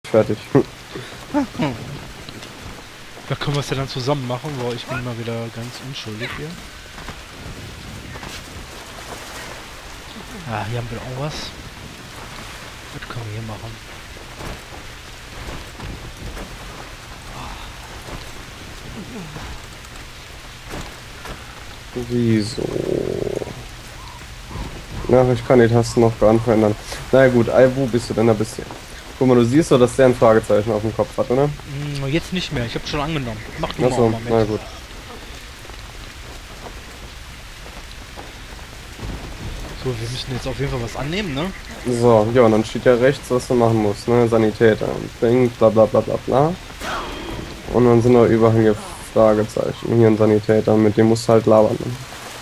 Fertig. Da können wir es ja dann zusammen machen, weil ich bin mal wieder ganz unschuldig hier. Ah, hier haben wir auch was. Was können wir hier machen? Wieso? Ach, ich kann die Tasten noch gar nicht verändern. Na ja, gut, wo bist du denn da bist du? Guck mal, du siehst doch, dass der ein Fragezeichen auf dem Kopf hat, oder? Jetzt nicht mehr, ich habe schon angenommen. Mach du mal Achso, einen Moment. na gut. So, wir müssen jetzt auf jeden Fall was annehmen, ne? So, ja, und dann steht ja rechts, was du machen musst, ne? Sanitäter, Ding, bla bla bla bla bla. Und dann sind da überall hier Fragezeichen. Hier ein Sanitäter, mit dem musst du halt labern. Ne?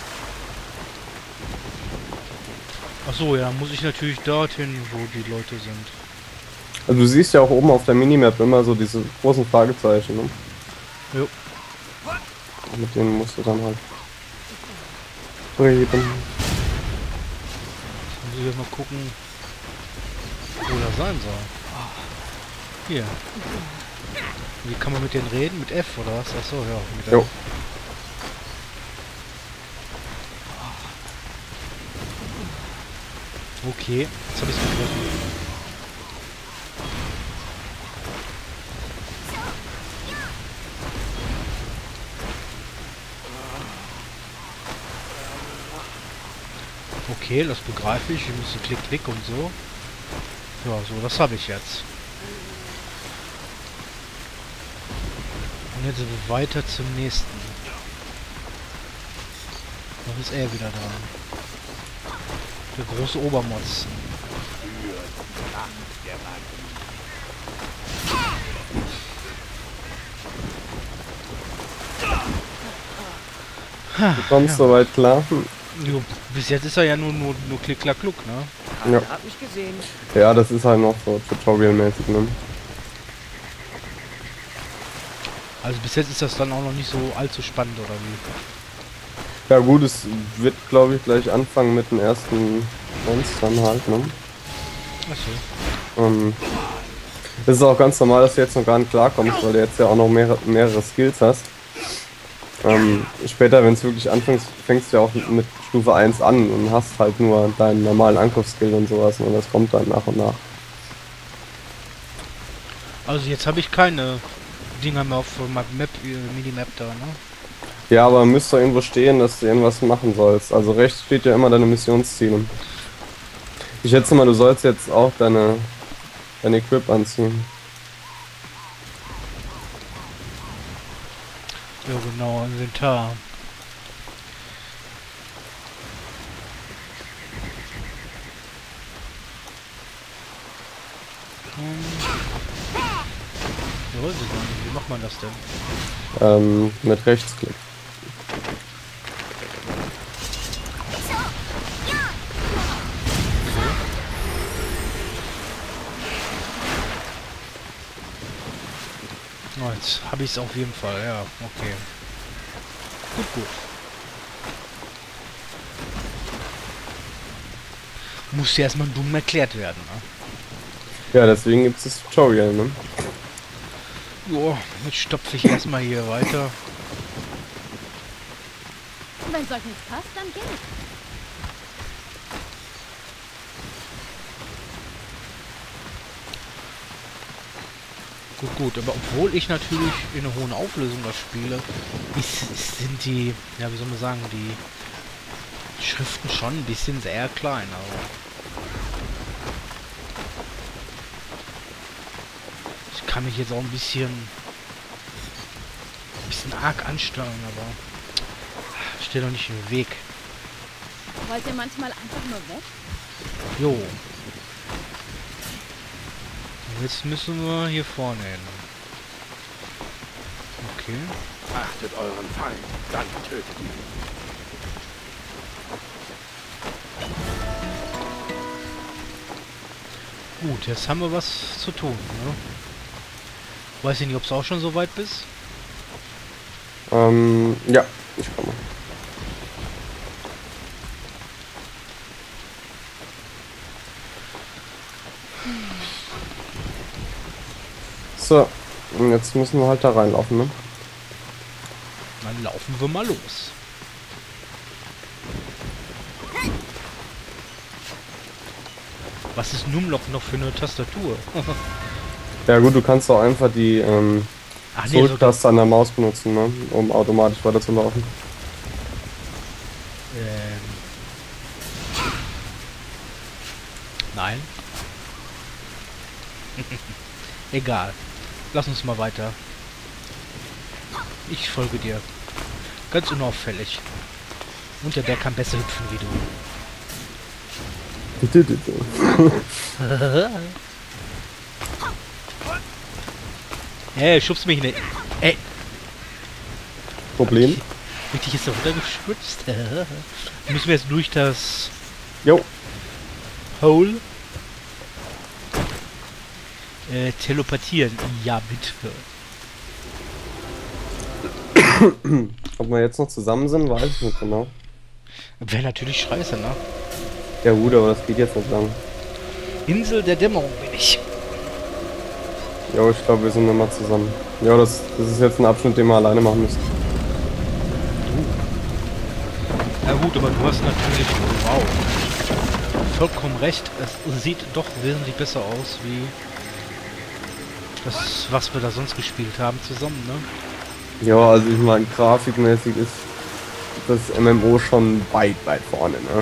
Achso, ja, muss ich natürlich dorthin, wo die Leute sind. Also du siehst ja auch oben auf der Minimap immer so diese großen Fragezeichen, ne? Jo. Mit denen musst du dann halt reden. Jetzt muss ich jetzt mal gucken, wo das sein soll. Hier. Wie kann man mit denen reden? Mit F oder was? Achso, ja. Mit Jo. F. Okay, jetzt habe ich es begriffen. Okay, das begreife ich. Wir müssen klick, klick und so. Ja, so, das habe ich jetzt. Und jetzt sind wir weiter zum nächsten. Noch ist er wieder dran. Der große Obermotz. Du kommst soweit klar? Jo, bis jetzt ist er ja nur klick, klack, kluck, ne? Ja. Hab mich gesehen. Ja, das ist halt noch so Tutorial-mäßig, ne? Also bis jetzt ist das dann auch noch nicht so allzu spannend, oder wie? Ja gut, es wird glaube ich gleich anfangen mit den ersten Monstern halt, ne? Achso. Es ist auch ganz normal, dass du jetzt noch gar nicht klarkommst, weil du jetzt ja auch noch mehrere Skills hast. Später, wenn es wirklich anfängst, fängst du ja auch mit Stufe 1 an und hast halt nur deinen normalen Angriffsskill und sowas und das kommt dann nach und nach. Also jetzt habe ich keine Dinger mehr auf meinem Minimap da, ne? Ja, aber müsste irgendwo stehen, dass du irgendwas machen sollst. Also rechts steht ja immer deine Missionsziele. Ich schätze mal, du sollst jetzt auch deine Equip anziehen. Ja genau, Inventar. Ja, weiß ich gar nicht. Wie macht man das denn? Mit Rechtsklick. Oh, jetzt habe ich es auf jeden Fall, ja, okay. Gut, gut. Muss ja erstmal dumm erklärt werden, ne? Ja, deswegen gibt es das Tutorial, ne? Jo, jetzt stopfe ich erstmal hier weiter. Wenn es euch nicht passt, dann geht. Gut, gut, aber obwohl ich natürlich in einer hohen Auflösung das spiele, sind die, ja wie soll man sagen, die Schriften schon ein bisschen sehr klein, aber ich kann mich jetzt auch ein bisschen arg anstrengen, aber steht doch nicht im Weg. Wollt ihr manchmal einfach nur weg? Jo. Und jetzt müssen wir hier vorne hin. Okay. Achtet euren Feind, dann tötet ihn. Gut, jetzt haben wir was zu tun, ne? Weiß ich nicht, ob du auch schon so weit bist? Ja, ich komme. So, und jetzt müssen wir halt da reinlaufen, ne? Dann laufen wir mal los. Was ist Numlock noch für eine Tastatur? Ja gut, du kannst auch einfach die Ach nee, sogar. Zurücktaste an der Maus benutzen, ne? Um automatisch weiterzulaufen. Nein. Egal. Lass uns mal weiter. Ich folge dir. Ganz unauffällig. Und der Bär kann besser hüpfen wie du. Hey, schubst mich nicht. Ey, Problem? richtig ist er runtergeschwitzt. Müssen wir jetzt durch das Jo. Hole telepathieren. Ja, bitte. Ob wir jetzt noch zusammen sind, weiß ich nicht genau. Wäre natürlich scheiße, ne? Ja gut, aber das geht jetzt nicht lang. Insel der Dämmerung bin ich. Jo, ich glaube, wir sind immer zusammen. Ja, das ist jetzt ein Abschnitt, den wir alleine machen müssen. Ja gut, aber du hast natürlich, wow, vollkommen recht. Es sieht doch wesentlich besser aus, wie das, was wir da sonst gespielt haben zusammen, ne? Ja, also ich meine, grafikmäßig ist das MMO schon weit vorne, ne?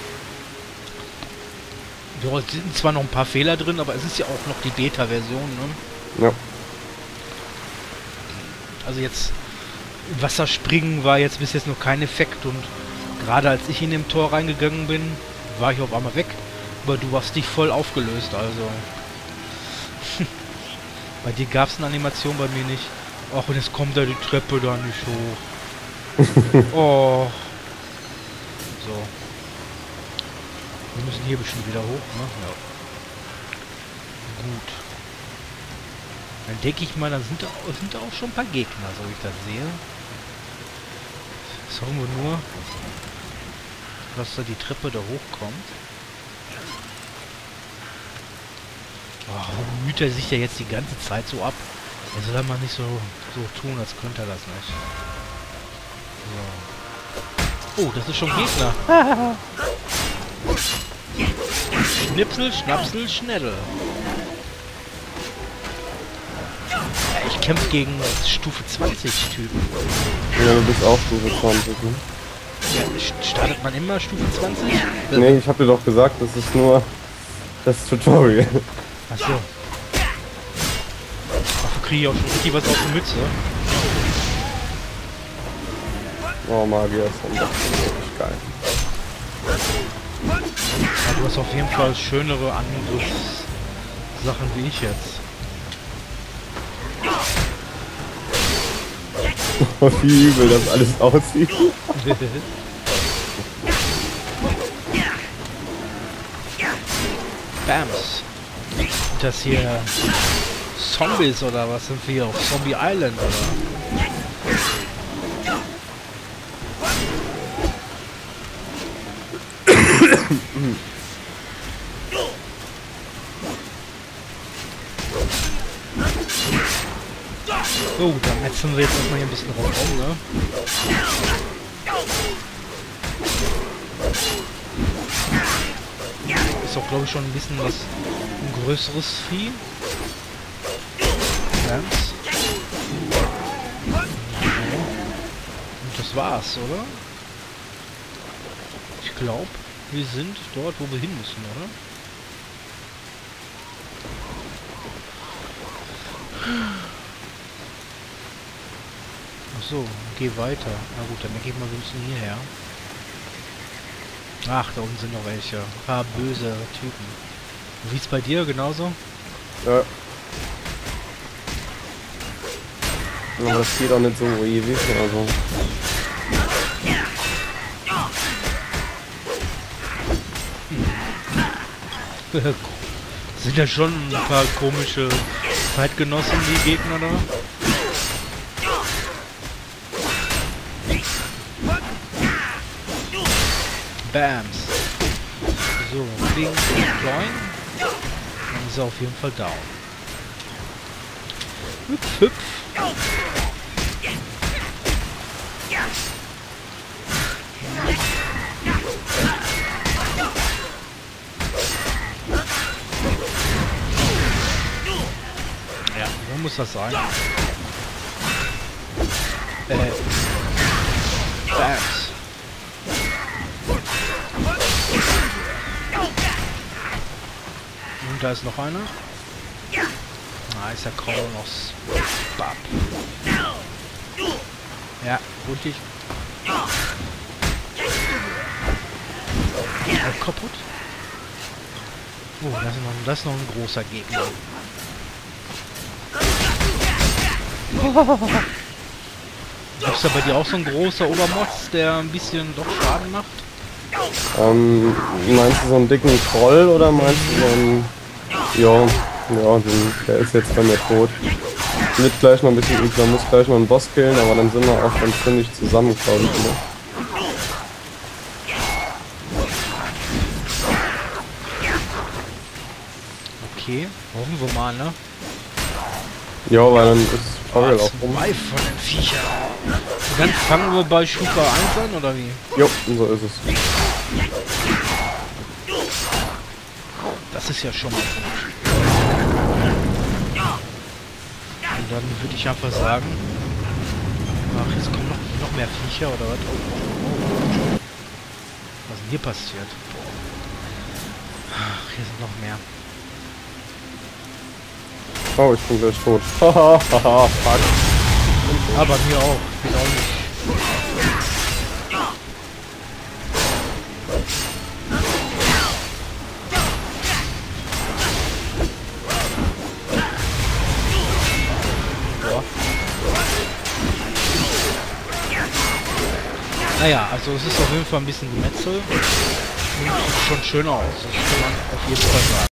Ja, es sind zwar noch ein paar Fehler drin, aber es ist ja auch noch die Beta-Version, ne? Ja. Also jetzt, im Wasser springen war jetzt bis jetzt noch kein Effekt und gerade als ich in dem Tor reingegangen bin, war ich auf einmal weg. Aber du hast dich voll aufgelöst, also. Bei dir gab es eine Animation, bei mir nicht. Ach, und jetzt kommt da die Treppe da nicht hoch. Oh. So. Wir müssen hier bestimmt wieder hoch, ne? Ja. Gut. Dann denke ich mal, dann sind da auch schon ein paar Gegner, so wie ich das sehe. Jetzt hoffen wir nur, dass da die Treppe da hochkommt. Oh, müht er sich ja jetzt die ganze Zeit so ab. Er soll mal nicht so tun, als könnte er das nicht. So. Oh, das ist schon Gegner. Schnipsel, Schnapsel, Schnädel. Ja, ich kämpfe gegen Stufe 20 Typen. Ja, du bist auch Stufe 20, ne? Ja, startet man immer Stufe 20? Nee, ich hab dir doch gesagt, das ist nur das Tutorial. Achso. Dafür kriege ich auch schon richtig was auf die Mütze. Oh, Magier ist dann doch wirklich geil. Ja, du hast auf jeden Fall schönere Angriffssachen wie ich jetzt. Wie übel das alles aussieht. Bams. Sind das hier Zombies oder was sind wir auf Zombie Island oder? Oh, da metzeln wir jetzt erstmal hier ein bisschen rum, ne? Ist auch, glaube ich, schon ein bisschen was ein größeres Vieh. Ganz. Und das war's, oder? Ich glaube, wir sind dort, wo wir hin müssen, oder? So, geh weiter. Na gut, dann denke ich mal, wir müssen hierher. Ach, da unten sind noch welche. Ein paar böse Typen. Wie ist bei dir genauso? Ja. Aber das geht auch nicht so ewig, also. Sind ja schon ein paar komische Zeitgenossen, die Gegner da. Bams. So, Bling, Join. Dann ist er auf jeden Fall down. Hüpf, hüpf. Ja, so muss das sein. Bams. Und da ist noch einer. Ah, ist der Kronos. Bap. Ja, richtig. Kaputt. Oh, das ist noch ein großer Gegner. Ist da bei dir auch so ein großer Obermods, der ein bisschen doch Schaden macht? Meinst du so einen dicken Troll oder meinst du so einen... Ja, der ist jetzt bei mir tot. Wird gleich noch ein bisschen übler, muss gleich noch einen Boss killen, aber dann sind wir auch schon ziemlich zusammen, glaube ich. Ne? Okay, hoffen wir mal, ne? Ja, weil dann ist Fabian auch rum. Zwei von den Viecher. Und dann fangen wir bei Stufe 1 an, oder wie? Jo, so ist es. Das ist ja schon mal gut. Und dann würde ich einfach sagen... Ach, jetzt kommen noch mehr Viecher, oder was? Oh. Was ist denn hier passiert? Ach, hier sind noch mehr. Oh, ich bin gleich tot. Haha, haha, fuck. Aber mir auch. Ich bin auch nicht. Boah. Naja, also es ist auf jeden Fall ein bisschen Gemetzel. Und sieht schon schön aus. Das kann man auf jeden Fall sagen.